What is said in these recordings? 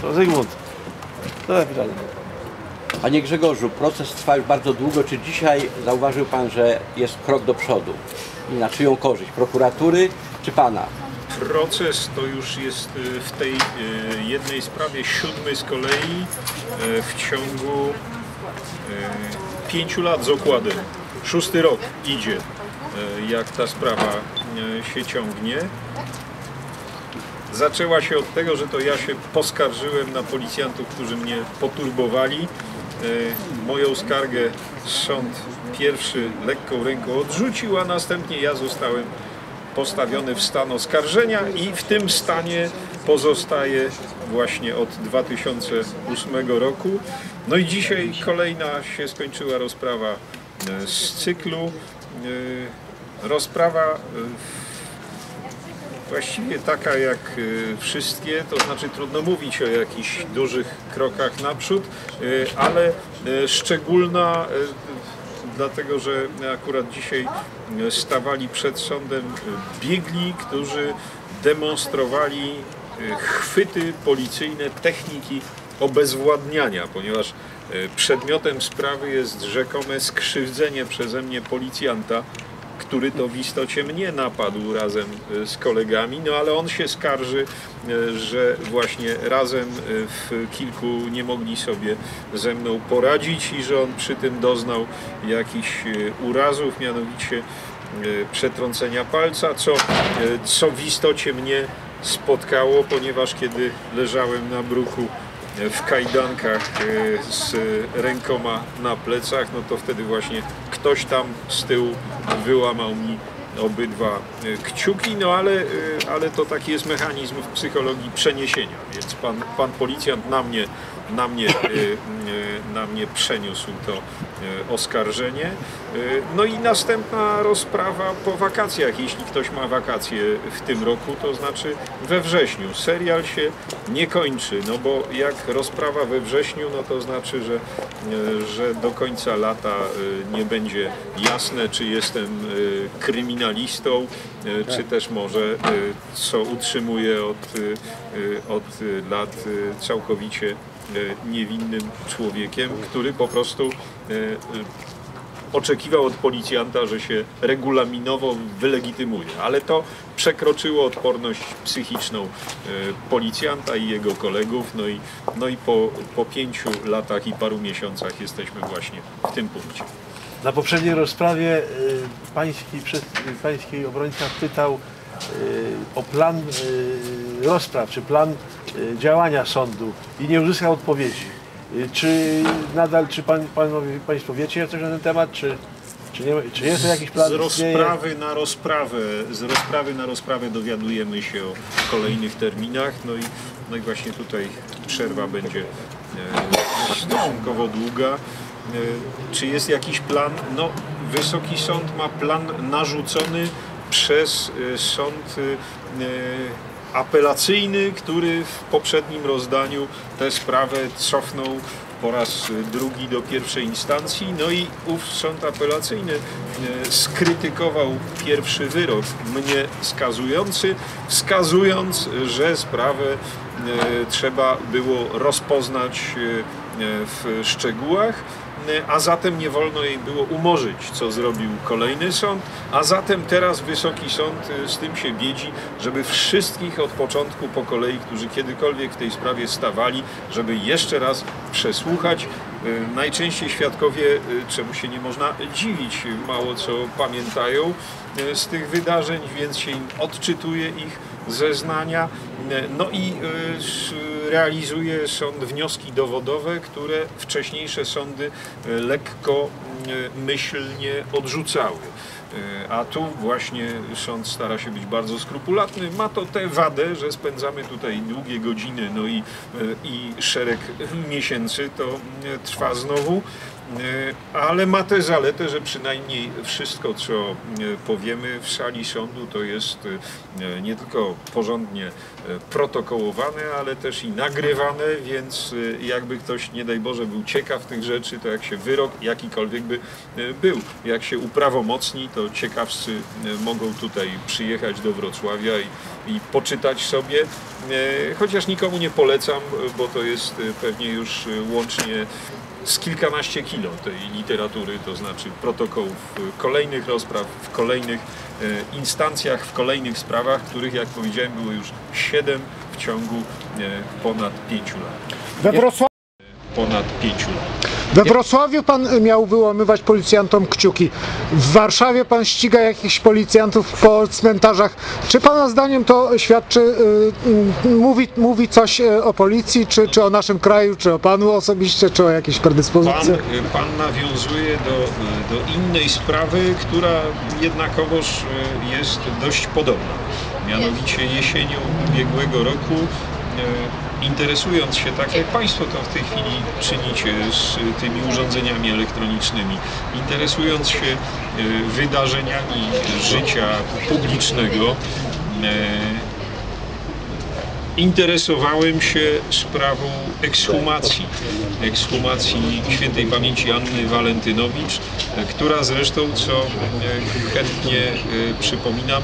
To Zygmunt. To pytanie. Panie Grzegorzu, proces trwa już bardzo długo. Czy dzisiaj zauważył Pan, że jest krok do przodu? I na czyją korzyść? Prokuratury czy Pana? Proces to już jest w tej jednej sprawie 7. z kolei w ciągu 5 lat z okładem. 6. rok idzie, jak ta sprawa się ciągnie. Zaczęła się od tego, że to ja się poskarżyłem na policjantów, którzy mnie poturbowali. Moją skargę sąd pierwszy lekką ręką odrzucił, a następnie ja zostałem postawiony w stan oskarżenia i w tym stanie pozostaję właśnie od 2008 roku. No i dzisiaj kolejna się skończyła rozprawa z cyklu. Rozprawa właściwie taka jak wszystkie, to znaczy trudno mówić o jakichś dużych krokach naprzód, ale szczególna, dlatego że akurat dzisiaj stawali przed sądem biegli, którzy demonstrowali chwyty policyjne, techniki obezwładniania, ponieważ przedmiotem sprawy jest rzekome skrzywdzenie przeze mnie policjanta, który to w istocie mnie napadł razem z kolegami, no ale on się skarży, że właśnie razem w kilku nie mogli sobie ze mną poradzić i że on przy tym doznał jakichś urazów, mianowicie przetrącenia palca, co w istocie mnie spotkało, ponieważ kiedy leżałem na bruku w kajdankach z rękoma na plecach, no to wtedy właśnie ktoś tam z tyłu wyłamał mi obydwa kciuki, no ale to taki jest mechanizm w psychologii przeniesienia, więc pan policjant na mnie przeniósł to oskarżenie. No i następna rozprawa po wakacjach, jeśli ktoś ma wakacje w tym roku, to znaczy we wrześniu. Serial się nie kończy, no bo jak rozprawa we wrześniu, no to znaczy, że do końca lata nie będzie jasne, czy jestem kryminalistą, czy też może, co utrzymuję od lat, całkowicie niewinnym człowiekiem, który po prostu oczekiwał od policjanta, że się regulaminowo wylegitymuje, ale to przekroczyło odporność psychiczną policjanta i jego kolegów, no i po 5 latach i paru miesiącach jesteśmy właśnie w tym punkcie. Na poprzedniej rozprawie pański obrońca pytał o plan rozpraw, czy plan działania sądu i nie uzyskał odpowiedzi. Czy nadal, Państwo wiecie coś na ten temat, czy jest to jakiś plan? Z rozprawy na rozprawę dowiadujemy się o kolejnych terminach, no i właśnie tutaj przerwa będzie stosunkowo długa. Czy jest jakiś plan? No, Wysoki Sąd ma plan narzucony przez sąd apelacyjny, który w poprzednim rozdaniu tę sprawę cofnął po raz drugi do pierwszej instancji. No i ów sąd apelacyjny skrytykował pierwszy wyrok mnie skazujący, wskazując, że sprawę trzeba było rozpoznać w szczegółach, a zatem nie wolno jej było umorzyć, co zrobił kolejny sąd, a zatem teraz Wysoki Sąd z tym się biedzi, żeby wszystkich od początku po kolei, którzy kiedykolwiek w tej sprawie stawali, żeby jeszcze raz przesłuchać. Najczęściej świadkowie, czemu się nie można dziwić, mało co pamiętają z tych wydarzeń, więc się im odczytuje ich zeznania, no i realizuje sąd wnioski dowodowe, które wcześniejsze sądy lekkomyślnie odrzucały. A tu właśnie sąd stara się być bardzo skrupulatny. Ma to tę wadę, że spędzamy tutaj długie godziny, no i szereg miesięcy to trwa znowu. ale ma tę zaletę, że przynajmniej wszystko, co powiemy w sali sądu, to jest nie tylko porządnie protokołowane, ale też i nagrywane, więc jakby ktoś, nie daj Boże, był ciekaw tych rzeczy, to jak się wyrok jakikolwiek by był, jak się uprawomocni, to ciekawscy mogą tutaj przyjechać do Wrocławia i poczytać sobie, chociaż nikomu nie polecam, bo to jest pewnie już łącznie z kilkanaście kilo tej literatury, to znaczy protokołów kolejnych rozpraw, w kolejnych instancjach, w kolejnych sprawach, których, jak powiedziałem, było już 7 w ciągu ponad 5 lat. Ponad 5 lat. We Wrocławiu pan miał wyłamywać policjantom kciuki. W Warszawie pan ściga jakichś policjantów po cmentarzach. Czy pana zdaniem to świadczy, mówi coś o policji, czy o naszym kraju, czy o panu osobiście, czy o jakiejś predyspozycji? Pan nawiązuje do innej sprawy, która jednakowoż jest dość podobna. Mianowicie jesienią ubiegłego roku, interesując się, tak jak Państwo to w tej chwili czynicie z tymi urządzeniami elektronicznymi, interesując się wydarzeniami życia publicznego, interesowałem się sprawą ekshumacji świętej pamięci Anny Walentynowicz, która zresztą, co chętnie przypominam,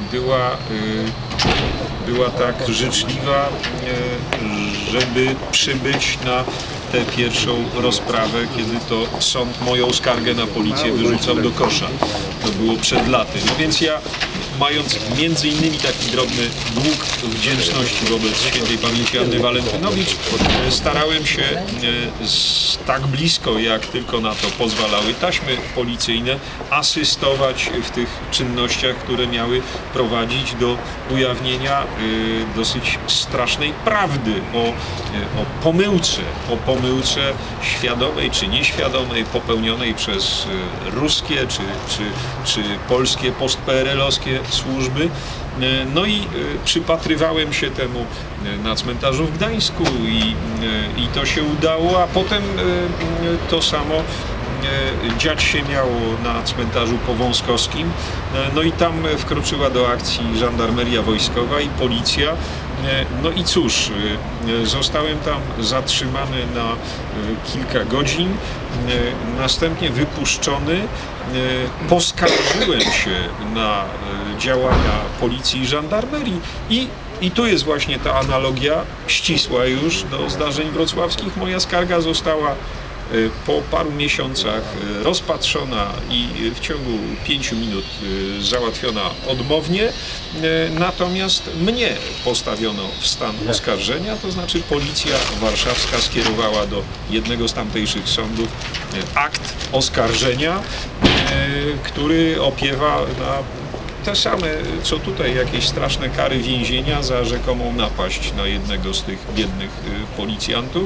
była tak życzliwa, żeby przybyć na tę pierwszą rozprawę, kiedy to sąd moją skargę na policję wyrzucał do kosza. To było przed laty. No więc ja, mając między innymi taki drobny dług wdzięczności wobec świętej pamięci Anny Walentynowicz, starałem się tak blisko, jak tylko na to pozwalały taśmy policyjne, asystować w tych czynnościach, które miały prowadzić do ujawnienia dosyć strasznej prawdy o pomyłce świadomej czy nieświadomej, popełnionej przez ruskie czy polskie post-PRL-owskie służby. No i przypatrywałem się temu na cmentarzu w Gdańsku i to się udało, a potem to samo dziać się miało na cmentarzu powązkowskim. No i tam wkroczyła do akcji żandarmeria wojskowa i policja. No i cóż, zostałem tam zatrzymany na kilka godzin, następnie wypuszczony. Poskarżyłem się na działania policji i żandarmerii i tu jest właśnie ta analogia ścisła już do zdarzeń wrocławskich. Moja skarga została po paru miesiącach rozpatrzona i w ciągu 5 minut załatwiona odmownie, natomiast mnie postawiono w stan oskarżenia, to znaczy policja warszawska skierowała do jednego z tamtejszych sądów akt oskarżenia, który opiewa na te same, co tutaj, jakieś straszne kary więzienia za rzekomą napaść na jednego z tych biednych policjantów.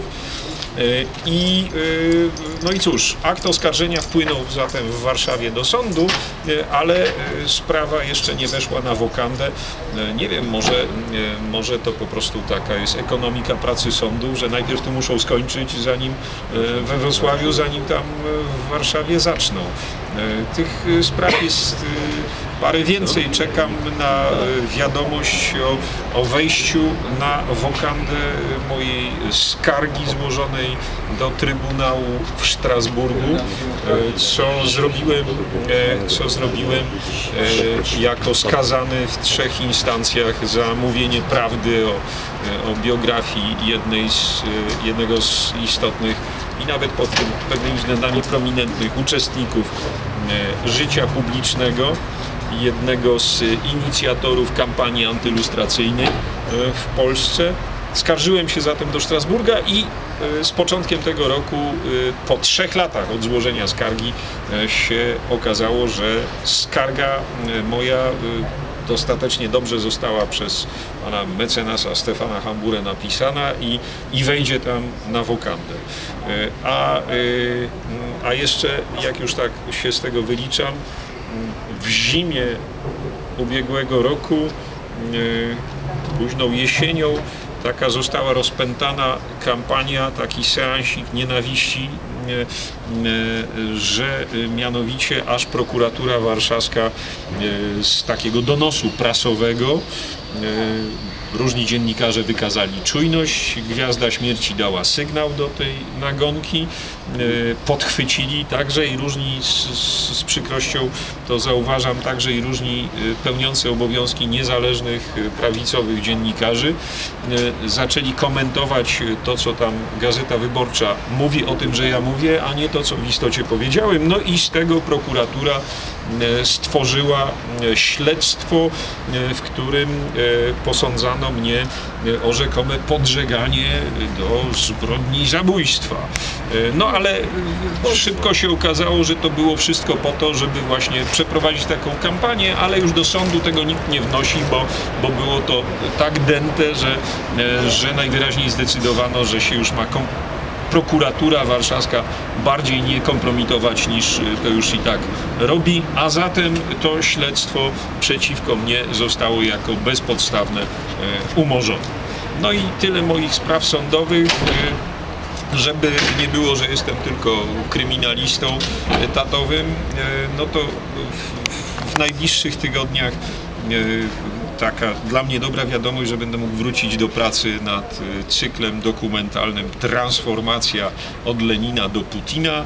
No i cóż, akt oskarżenia wpłynął zatem w Warszawie do sądu, ale sprawa jeszcze nie weszła na wokandę. Nie wiem, może to po prostu taka jest ekonomika pracy sądów, że najpierw tu muszą skończyć we Wrocławiu, zanim tam w Warszawie zaczną. Tych spraw jest parę więcej. Czekam na wiadomość o wejściu na wokandę mojej skargi złożonej do Trybunału w Strasburgu, co zrobiłem jako skazany w 3 instancjach za mówienie prawdy o biografii jednego z istotnych i nawet pod pewnymi względami prominentnych uczestników życia publicznego, jednego z inicjatorów kampanii antylustracyjnej w Polsce. Skarżyłem się zatem do Strasburga i z początkiem tego roku, po 3 latach od złożenia skargi, się okazało, że skarga moja dostatecznie dobrze została przez pana mecenasa Stefana Hamburę napisana i wejdzie tam na wokandę. A jeszcze, jak już tak się z tego wyliczam, w zimie ubiegłego roku, późną jesienią, taka została rozpętana kampania, taki seansik nienawiści że mianowicie aż prokuratura warszawska z takiego donosu prasowego różni dziennikarze wykazali czujność, Gwiazda Śmierci dała sygnał do tej nagonki, podchwycili także i różni, z przykrością to zauważam, także i różni pełniący obowiązki niezależnych, prawicowych dziennikarzy zaczęli komentować to, co tam Gazeta Wyborcza mówi o tym, że ja mówię, a nie to, co w istocie powiedziałem. No i z tego prokuratura stworzyła śledztwo, w którym posądzano mnie o rzekome podżeganie do zbrodni zabójstwa. No ale szybko się okazało, że to było wszystko po to, żeby właśnie przeprowadzić taką kampanię, ale już do sądu tego nikt nie wnosi, bo było to tak dęte, że najwyraźniej zdecydowano, że się już ma prokuratura warszawska bardziej nie kompromitować niż to już i tak robi, a zatem to śledztwo przeciwko mnie zostało jako bezpodstawne umorzone. No i tyle moich spraw sądowych. Żeby nie było, że jestem tylko kryminalistą etatowym, no to w najbliższych tygodniach taka dla mnie dobra wiadomość, że będę mógł wrócić do pracy nad cyklem dokumentalnym Transformacja od Lenina do Putina.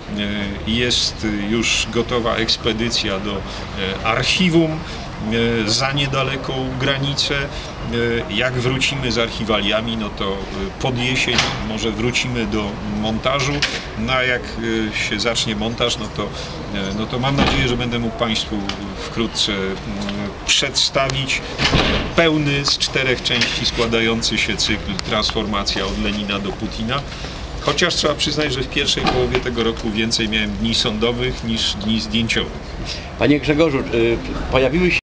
Jest już gotowa ekspedycja do archiwum za niedaleką granicę. Jak wrócimy z archiwaliami, no to pod jesień może wrócimy do montażu. No a jak się zacznie montaż, no to mam nadzieję, że będę mógł Państwu wkrótce przedstawić pełny z 4 części składający się cykl Transformacja od Lenina do Putina. Chociaż trzeba przyznać, że w pierwszej połowie tego roku więcej miałem dni sądowych niż dni zdjęciowych. Panie Grzegorzu, pojawiły się